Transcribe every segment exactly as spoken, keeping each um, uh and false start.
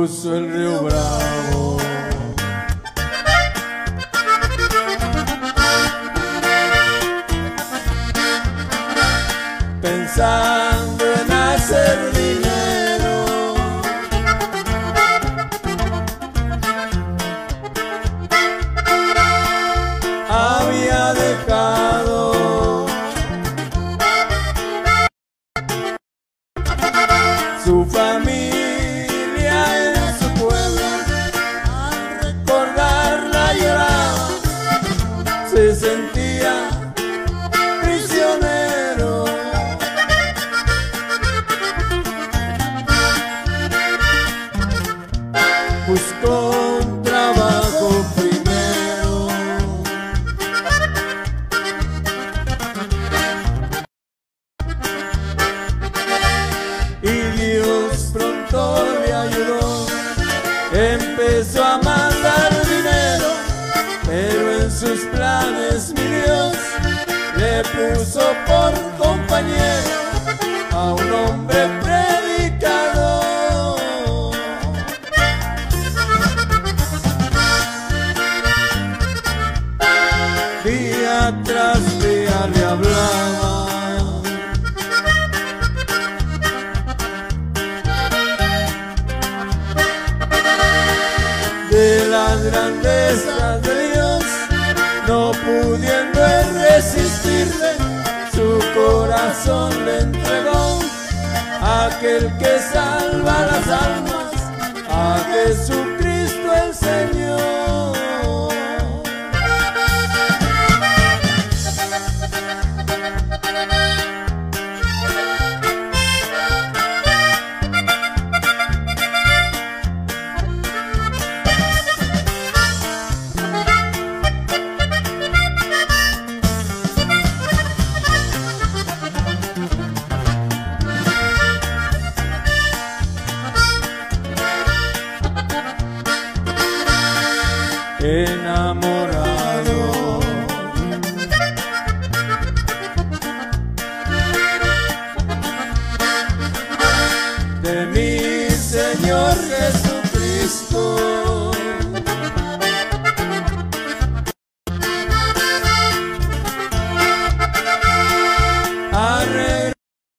cruzó el río Bravo. Pensando en hacer dinero, había dejado su familia en su pueblo. Al recordarla lloraba, se sentía prisionero. Buscó un trabajo primero, y Dios pronto le ayudó. Empezó a mandar dinero, pero en sus planes mi Dios le puso por compañero a un hombre predicador. Día tras día le hablaba de las grandezas de Dios, no pudiendo resistirle, su corazón le entregó a aquel que salva las almas, a Jesucristo el Señor. Enamorado de mi Señor Jesucristo, arregló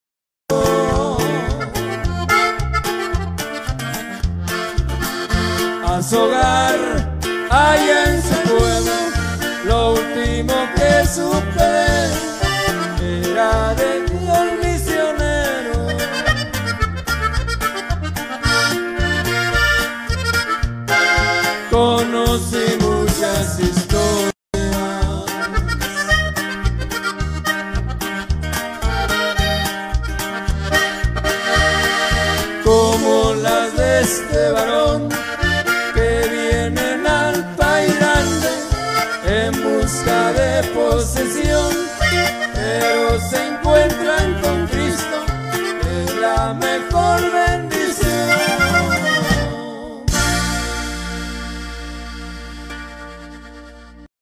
a su hogar allá en su pueblo. Lo último que supe era de Dios misionero. Conocí muchas historias, como las de este varón que vienen alta y grande en busca de posesión,